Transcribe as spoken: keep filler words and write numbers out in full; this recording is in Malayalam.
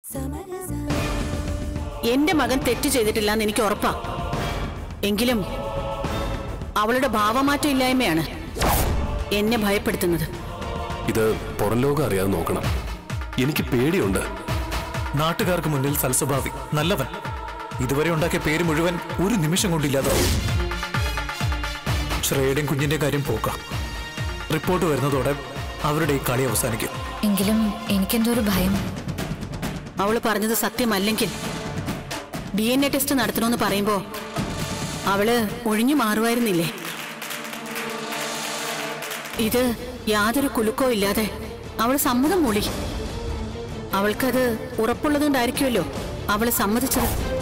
എന്റെ മകൻ തെറ്റ് ചെയ്തിട്ടില്ലെന്ന് എനിക്ക് ഉറപ്പാ. എങ്കിലും അവളുടെ ഭാവമാറ്റം ഇല്ലായ്മയാണ് എന്നെ ഭയപ്പെടുത്തുന്നത്. ഇത് പുറം ലോകം അറിയാതെ നോക്കണം. എനിക്ക് പേടിയുണ്ട്. നാട്ടുകാർക്ക് മുന്നിൽ സൽസ്വഭാവി, നല്ലവൻ. ഇതുവരെ ഉണ്ടാക്കിയ പേര് മുഴുവൻ ഒരു നിമിഷം കൊണ്ടില്ലാതാവും. ശ്രേയയുടെയും കുഞ്ഞിന്റെ കാര്യം പോക്കാം. റിപ്പോർട്ട് വരുന്നതോടെ അവരുടെ ഈ കളി അവസാനിക്കും. എങ്കിലും എനിക്കെന്തോ ഒരു ഭയം. അവള് പറഞ്ഞത് സത്യമല്ലെങ്കിൽ ഡി എൻ എ ടെസ്റ്റ് നടത്തണമെന്ന് പറയുമ്പോ അവള് ഒഴിഞ്ഞു മാറുമായിരുന്നില്ലേ? ഇത് യാതൊരു കുലുക്കോ ഇല്ലാതെ അവൾ സമ്മതം മൂളി. അവൾക്കത് ഉറപ്പുള്ളതുകൊണ്ടായിരിക്കുമല്ലോ അവള് സമ്മതിച്ചത്.